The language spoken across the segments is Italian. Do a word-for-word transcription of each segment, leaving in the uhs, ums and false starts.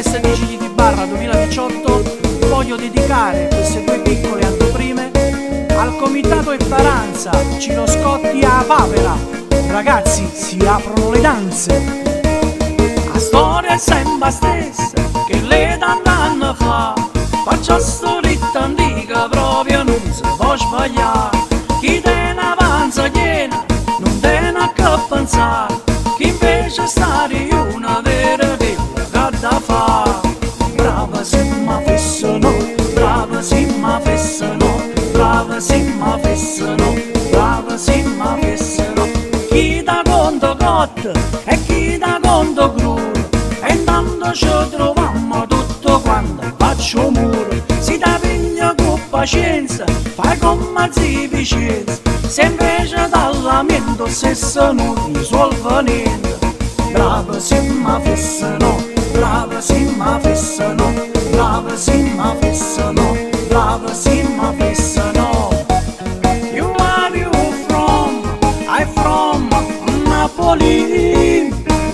queste vigili di barra duemiladiciotto voglio dedicare queste due piccole anteprime al comitato Esperanza, Ciro Scotti a Papera. Ragazzi, si aprono le danze. La storia è sempre stessa, che le danno fa, faccia storietta antica proprio non si può sbagliare. Chi te ne avanza chiena, non te ne ha che pensare, chi invece stare una vera villa che da fa. Brava se ma fessa no, brava se ma fessa no, brava se ma fessa no, brava se ma fessa no. Chi dà conto cotta e chi dà conto crudo, e intanto ci troviamo tutto quanto faccio muro. Si dà piglia con pazienza, fai con mazzi vicenza, se invece dal lamento stesso non risolve niente. Brava se ma fessa no, brava se ma fessa no, brava se ma fessa no, brava se ma fessa no. You are you from, I from Napoli.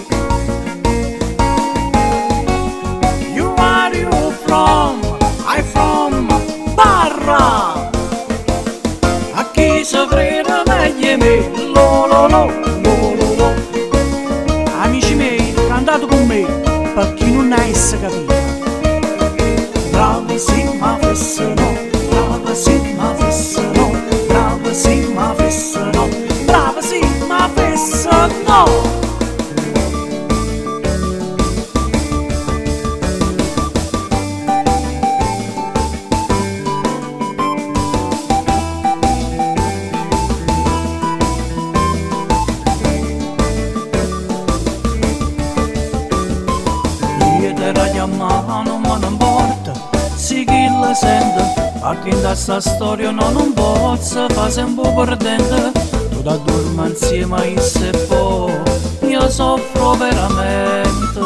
You are you from, I from Barra. A chi si crede meglio me, lo lo lo, lo lo lo. Amici miei, cantate con me, per chi non ha essa capito. Brava sì ma fessa no, brava sì ma fessa no, brava sì ma fessa no, brava sì ma fessa no. Chiamano ma non importa, sì chi la sente, a chi da sta storia no, non pozza, fa sempre perdente, tu da dorma insieme a esse e poi, io soffro veramente.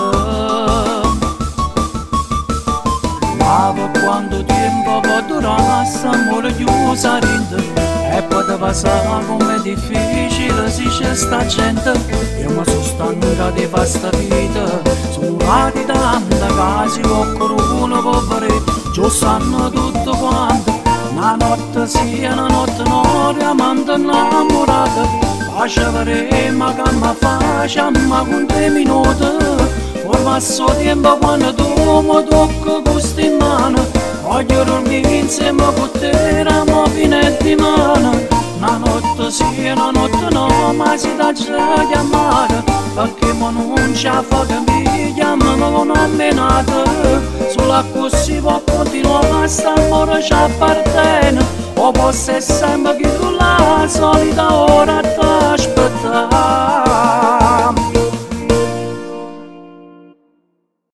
Ma per quanto tempo può durare st'amore chiusa rinde, e poi ti passare come difficile si c'è sta gente. Io mi sono stanca di fare sta vita, sono lati tanta casi con qualcuno povero, giù sanno tutto quanto. Una notte sì, una notte no, diamante innamorata, facciamo che mi facciamo con tre minuti. Poi passo tempo quando tu mi tocchi questo in mano, voglio dormire insieme con te, eravamo fine di mano. Una notte sì, una notte no, ma si dà già chiamare, perché mo non ci fa che mi chiamano con ammenata. Solo così può continuare, st'amore ci appartiene, o può essere sempre che tu la solita ora